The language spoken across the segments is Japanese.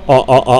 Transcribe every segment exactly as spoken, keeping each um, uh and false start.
あ、あ、あ。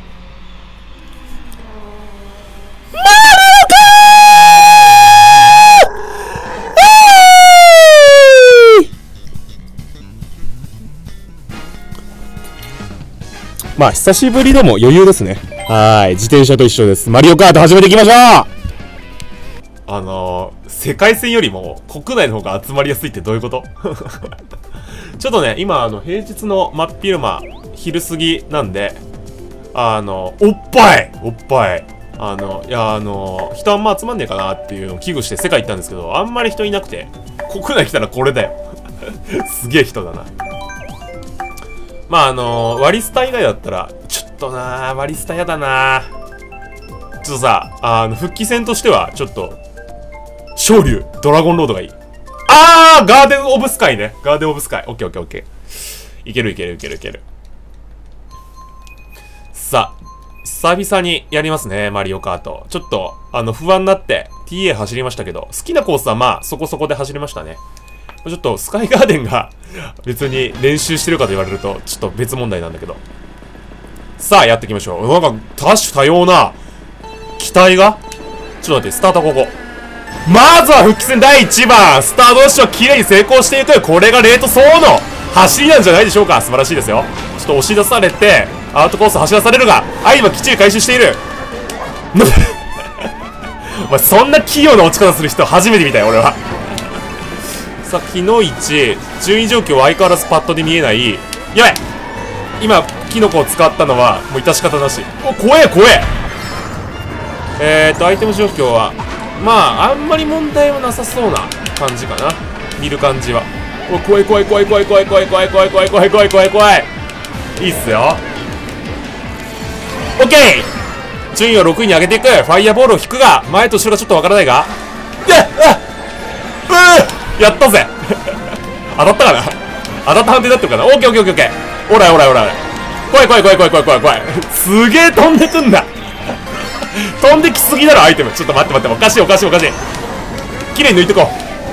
まあ久しぶりでも余裕ですね。はい、自転車と一緒です。マリオカート始めていきましょう。 あのー、世界戦よりも国内の方が集まりやすいってどういうことちょっとね、今あの平日の真っ昼間昼過ぎなんで、あのおっぱいおっぱいあのいやあの人あんま集まんねえかなっていうのを危惧して世界行ったんですけど、あんまり人いなくて、国内来たらこれだよすげえ人だな。まああのー、ワリスタ以外だったらちょっとなー、ワリスタやだなー。ちょっとさ、あの復帰戦としてはちょっと昇竜ドラゴンロードがいい。あー、ガーデンオブスカイね。ガーデンオブスカイ。オッケーオッケーオッケー。いけるいけるいけるいける。さあ、久々にやりますね、マリオカート。ちょっと、あの、不安になって ティーエー 走りましたけど、好きなコースはまあ、そこそこで走りましたね。ちょっと、スカイガーデンが別に練習してるかと言われると、ちょっと別問題なんだけど。さあ、やっていきましょう。なんか、多種多様な機体がちょっと待って、スタートここ。まずは復帰戦だいいちばん、スタートダッシュは綺麗に成功していく。これがレート層の走りなんじゃないでしょうか。素晴らしいですよ。ちょっと押し出されて、アウトコース走らされるが、あ、今きっちり回収している。お前、そんな器用な落ち方する人初めて見たよ、俺は。さあ、昨日一、順位状況は相変わらずパッドで見えない。やばい、今、キノコを使ったのは、もう致し方なし。お、怖え、怖え。えーと、アイテム状況は、まあ、あんまり問題はなさそうな感じかな。見る感じは。お、怖い怖い怖い怖い怖い怖い怖い怖い怖い怖い怖い怖い怖い。いいっすよ。オッケー、順位をろくいに上げていく。ファイヤーボールを引くが、前と後ろがちょっとわからないが。うっうっやったぜ当たったかな、当たった判定だってるかな。オッケーオッケーオッケーオッケー。おらおらおらおら。怖い怖い怖い怖い怖い怖い怖い。すげえ飛んでくんだ飛んできすぎだろアイテム。ちょっと待って待って、おかしいおかしいおかしい。綺麗に抜いてこ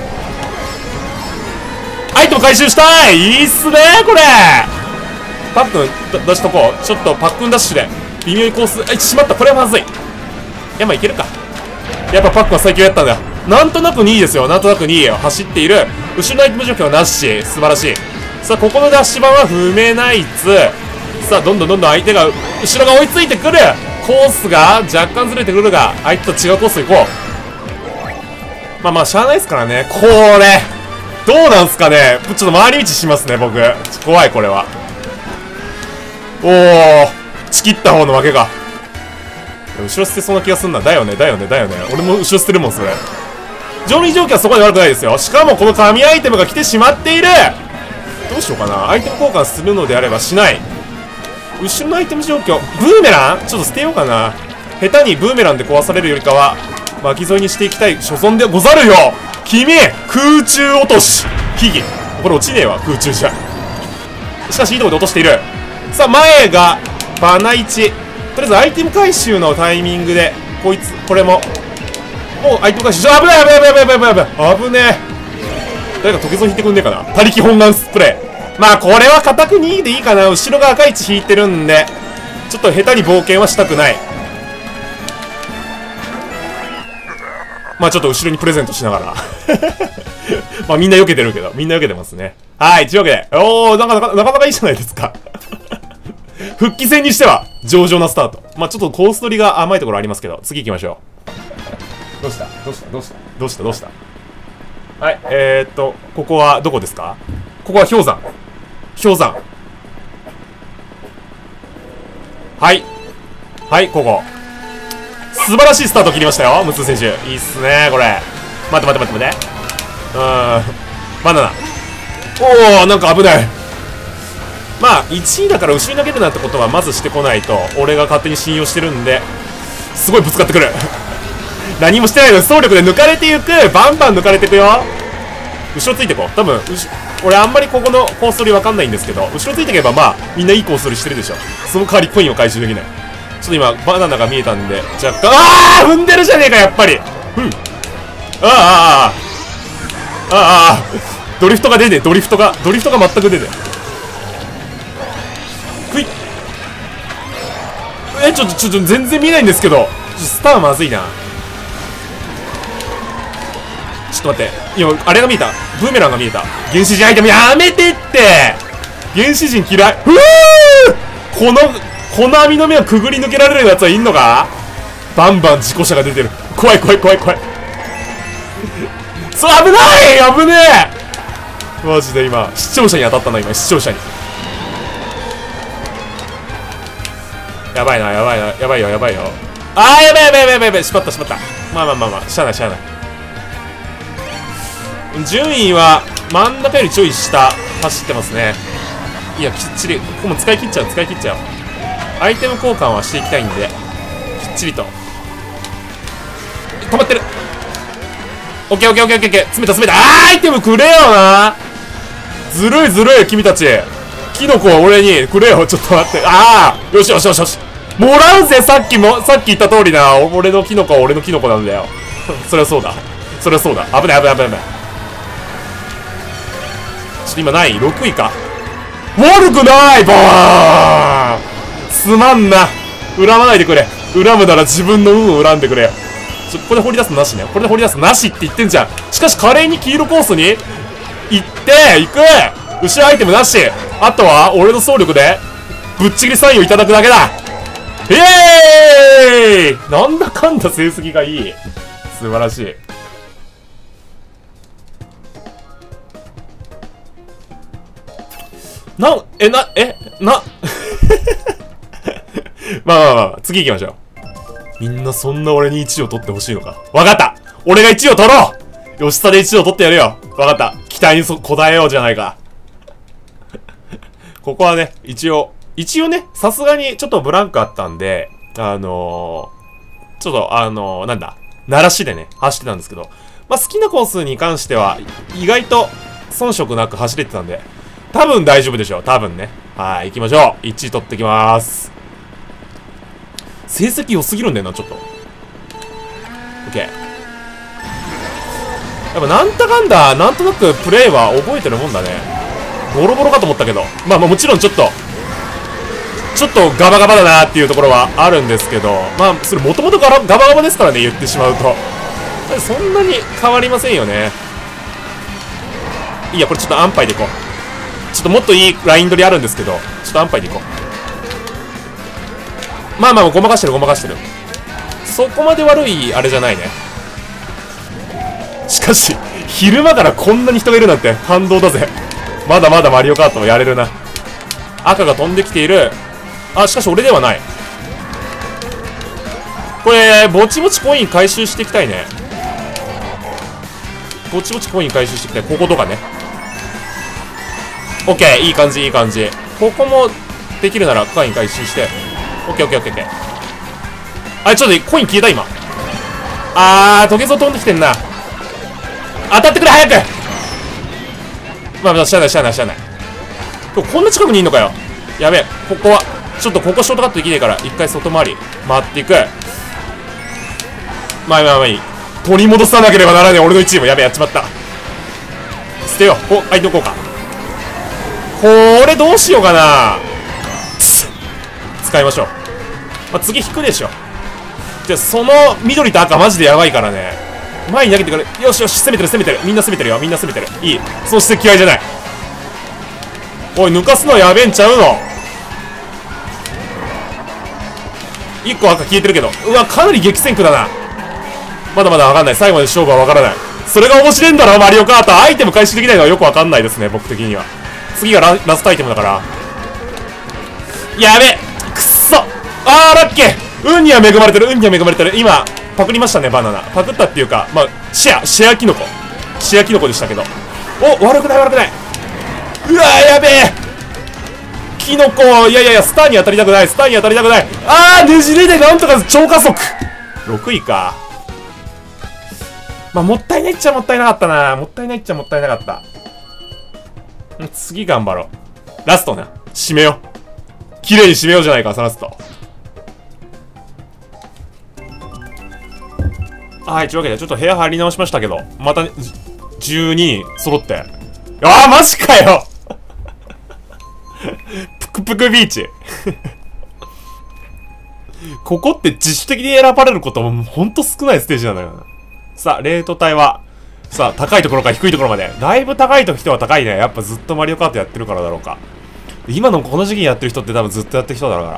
う。アイテム回収したい。いいっすねこれ。パックン出しとこう。ちょっとパックンダッシュで微妙にコース、あ、しまった、これはまずい。いや、まあいけるか。やっぱパックンは最強やったんだよ。なんとなくにいですよ。なんとなくにいを走っている。後ろのアイテム状況はなし。素晴らしい。さあ、ここのダッシュ版は踏めないつ。さあ、どんどんどんどん相手が後ろが追いついてくる。コースが若干ずれてくるが、相手と違うコース行こう。まあまあしゃあないですからね。これどうなんすかね。ちょっと回り道しますね僕。怖いこれは。おお、ちきった方の負けか。後ろ捨てそうな気がすんな。だよねだよねだよね。俺も後ろ捨てるもんそれ。上位状況はそこまで悪くないですよ。しかもこの神アイテムが来てしまっている。どうしようかな。アイテム交換するのであればしない。後ろのアイテム状況、ブーメランちょっと捨てようかな。下手にブーメランで壊されるよりかは巻き添えにしていきたい所存でござるよ。君、空中落とし秘技、これ落ちねえわ空中じゃ。しかしいいとこで落としている。さあ前がバナいち。とりあえずアイテム回収のタイミングでこいつ、これももうアイテム回収。危ない危ない危ない危ない危ない危ない危ねえ。誰か時計引いてくんねえかな。他力本願スプレー。まあこれは固くにいでいいかな。後ろが赤い位置引いてるんでちょっと下手に冒険はしたくない。まあちょっと後ろにプレゼントしながらまあみんな避けてるけど、みんな避けてますね。はい、というわけで、おー、なかなかなかなかいいじゃないですか復帰戦にしては上々なスタート。まあちょっとコース取りが甘いところありますけど、次行きましょう。どうしたどうしたどうしたどうしたどうしたはい、えーっとここはどこですか。ここは氷山。氷山。はい。はい、ここ。素晴らしいスタート切りましたよ、ムツー選手。いいっすね、これ。待って待って待って待って。うーん。バナナ。おー、なんか危ない。まあ、いちいだから後ろに投げるなんてことはまずしてこないと、俺が勝手に信用してるんで、すごいぶつかってくる。何もしてないのに走力で抜かれていく。バンバン抜かれていくよ。後ろついてこう。多分、俺あんまりここのコース取りわかんないんですけど、後ろついていけばまあみんないいコース取りしてるでしょ。その代わりコインを回収できない。ちょっと今バナナが見えたんで若干、ああ踏んでるじゃねえかやっぱり。ふん。あああああああドリフトが出ねえ。ドリフトがドリフトが全く出ねえ。ふい。 え、ちょっと、ちょっと、全然見えないんですけど。スターまずいな。ちょっと待って。今、あれが見えた。ブーメランが見えた。原始人アイテムやめてって。原始人嫌い。ふぅーこの、この網の目をくぐり抜けられるやつはいんのか。バンバン事故車が出てる。怖い怖い怖い怖い。そう、危ない危ねえマジで今、視聴者に当たったな、今、視聴者に。やばいな、やばいな、やばいよ、やばいよ。あー、やばいやばいやばいやばいやばい、しまったしまった。まあまあまあまあ、しゃあないしゃあない。順位は、真ん中よりちょい下、走ってますね。いや、きっちり、ここも使い切っちゃう、使い切っちゃう。アイテム交換はしていきたいんで、きっちりと。止まってる。オッケーオッケーオッケーオッケーオッケー。詰めた詰めた。あー、アイテムくれよな。ずるいずるい、君たち。キノコは俺にくれよ。ちょっと待って。ああ、よしよしよしよし。もらうぜ、さっきも、さっき言った通りな。俺のキノコは俺のキノコなんだよ。そりゃそうだ。そりゃそうだ。危ない危ない危ない危ない。ちょっと今ない ?ろく 位か。悪くないボーンすまんな。恨まないでくれ。恨むなら自分の運を恨んでくれよ。ちょ、ここで掘り出すのなしね。これで掘り出すのなしって言ってんじゃん。しかし華麗に黄色コースに行って、行く後ろアイテムなし。あとは、俺の総力で、ぶっちぎりサインをいただくだけだ。イエーイなんだかんだ成績がいい。素晴らしい。な、え、な、え、な、まあまあまあ、次行きましょう。みんなそんな俺にいちいを取ってほしいのか。わかった、俺がいちいを取ろうよしさでいちいを取ってやるよ。わかった、期待にそ応えようじゃないか。ここはね、一応、一応ね、さすがにちょっとブランクあったんで、あのー、ちょっと、あのー、なんだ、鳴らしでね、走ってたんですけど、まあ、好きなコースに関しては、意外と遜色なく走れてたんで、多分大丈夫でしょう。多分ね。はい、行きましょう。いちい取ってきまーす。成績良すぎるんだよな、ちょっと。OK。やっぱなんだかんだ、なんとなくプレイは覚えてるもんだね。ボロボロかと思ったけど。まあまあもちろんちょっと、ちょっとガバガバだなっていうところはあるんですけど、まあ、それもともとガバガバですからね、言ってしまうと。そんなに変わりませんよね。いや、これちょっと安牌でいこう。ちょっともっといいライン取りあるんですけど、ちょっと安牌でいこう。まあまあ、ごまかしてるごまかしてる。そこまで悪いあれじゃないね。しかし、昼間からこんなに人がいるなんて感動だぜ。まだまだマリオカートもやれるな。赤が飛んできている。あ、しかし俺ではない。これ、ぼちぼちコイン回収していきたいね。ぼちぼちコイン回収していきたい。こことかね。オッケー、いい感じ、いい感じ。ここもできるならコイン回収して。オッケー、オッケー、オッケー、オッケー。あれ、ちょっとコイン消えた、今。あー、トゲゾ飛んできてんな。当たってくれ、早く。まあ、まあ、しゃあない、しゃあない、しゃあない。こんな近くにいんのかよ。やべえ、ここは。ちょっとここショートカットできねえから、一回外回り、回っていく。まあまあまあいい。取り戻さなければならねえ、俺のいちいも。やべえ、やっちまった。捨てよう。お、相手こうか。これどうしようかな。使いましょう。まあ、次引くでしょ。じゃあ、その緑と赤マジでやばいからね。前に投げてくれ。よしよし、攻めてる攻めてる。みんな攻めてるよ。みんな攻めてる。いい。そして気合いじゃない。おい、抜かすのやべえんちゃうの。いっこ赤消えてるけど。うわ、かなり激戦区だな。まだまだわかんない。最後まで勝負はわからない。それが面白いんだろ、マリオカート。アイテム回収できないのはよくわかんないですね、僕的には。次が ラ, ラストアイテムだから。やべえ、くっそ。あー、ラッキー。運には恵まれてる、運には恵まれてる。今、パクりましたね、バナナ。パクったっていうか、まあ、シェア、シェアキノコ。シェアキノコでしたけど。お、悪くない悪くない。うわー、やべえ。キノコ、いやいやいや、スターに当たりたくない、スターに当たりたくない。あー、ねじれでなんとか超加速。ろくいか。まあ、もったいないっちゃもったいなかったな。もったいないっちゃもったいなかった。次頑張ろう。ラストな。締めよう。綺麗に締めようじゃないか、ラスト。はい、というわけで、ちょっと部屋入り直しましたけど、また、じゅうににん揃って。あー、マジかよぷくぷくビーチ。 ここって自主的に選ばれることもほんと少ないステージなのよ。さあ、レート帯は、さあ、高いところから低いところまで。だいぶ高いと人は高いね。やっぱずっとマリオカートやってるからだろうか。今のこの時期にやってる人って多分ずっとやってる人だろうから。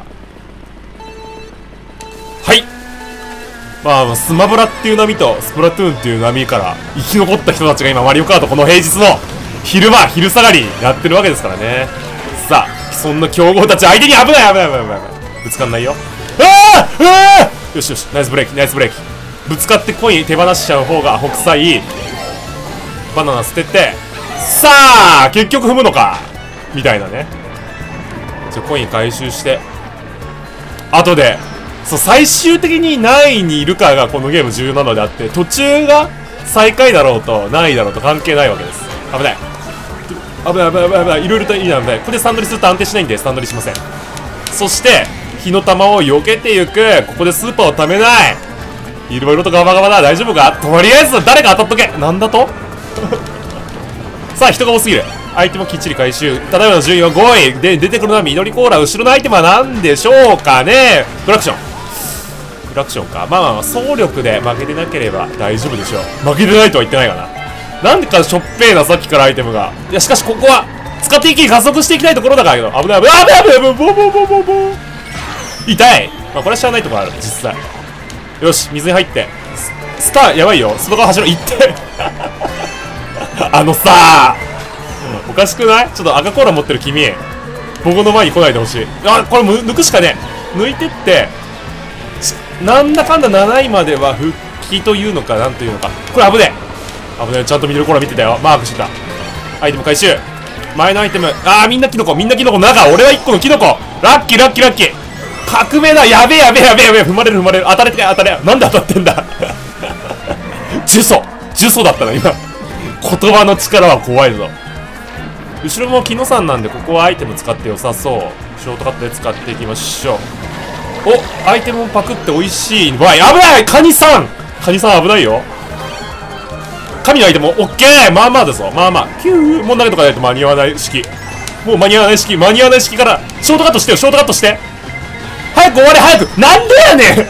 はい。まあ、スマブラっていう波とスプラトゥーンっていう波から生き残った人たちが今マリオカートこの平日の昼間、昼下がりにやってるわけですからね。さあ、そんな強豪たち相手に危ない危ない危ない危ない危ない。ぶつかんないよ。ああああよしよし、ナイスブレーキ、ナイスブレーキ。ぶつかってコイン手放しちゃう方が北斎。バナナ捨てて、さあ結局踏むのかみたいなね。じゃあコイン回収して、後で、そう、最終的に何位にいるかがこのゲーム重要なのであって、途中が最下位だろうと何位だろうと関係ないわけです。危ない。危ない危ない危ない危ない。いろいろといいな、危ない。ここでスタンドリすると安定しないんでスタンドリしません。そして、火の玉を避けていく。ここでスーパーを貯めない。いろいろとガバガバだ。大丈夫か？とりあえず誰か当たっとけ。なんだとさあ、人が多すぎる。アイテムをきっちり回収。ただいまの順位はごい。で、出てくるのは緑コーラ。後ろのアイテムは何でしょうかね。クラクション。クラクションか。まあまあまあ、総力で負けてなければ大丈夫でしょう。負けてないとは言ってないかな。なんでかしょっぺーな、さっきからアイテムが。いや、しかしここは、使って一気に加速していきたいところだからけど。危ない危ない危ない危ない危ない。ボボボボボボ痛い。まあ、これは知らないところある、実際。よし、水に入って。ス、スター、やばいよ。外側走ろう。行って。あのさー、おかしくない？ちょっと赤コーラ持ってる君、僕の前に来ないでほしい。あ、これ抜くしかねえ。抜いてって、なんだかんだなないまでは復帰というのか、なんというのか。これ危ねえ。危ねえ。ちゃんと緑コーラ見てたよ。マークしてた。アイテム回収。前のアイテム。あー、みんなキノコ、みんなキノコ。中、俺はいっこのキノコ。ラッキー、ラッキー、ラッキー。革命だ。やべえ、やべえ、やべえ、やべえ。踏まれる、踏まれる。当たれて、当たれ。なんで当たってんだ。呪詛。呪詛だったな、今。言葉の力は怖いぞ。後ろも木野さんなんで、ここはアイテム使って良さそう。ショートカットで使っていきましょう。お、アイテムをパクって美味しい。わい、危ないカニさんカニさん危ないよ。神のアイテム、オッケー。まあまあだぞ。まあまあ。キュー。もう投げとかないと間に合わない式。もう間に合わない式。間に合わない式から、ショートカットしてよ。ショートカットして。早く終われ、早く。なんでやね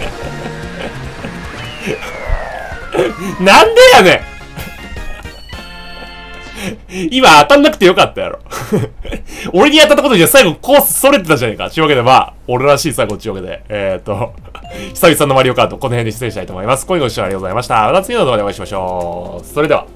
んなんでやねん今当たんなくてよかったやろ俺に当たったことには最後コースそれてたじゃねえか。というわけでまあ、俺らしい最後というわけで、えーと、久々のマリオカート、この辺で失礼したいと思います。ご視聴ありがとうございました。また次の動画でお会いしましょう。それでは。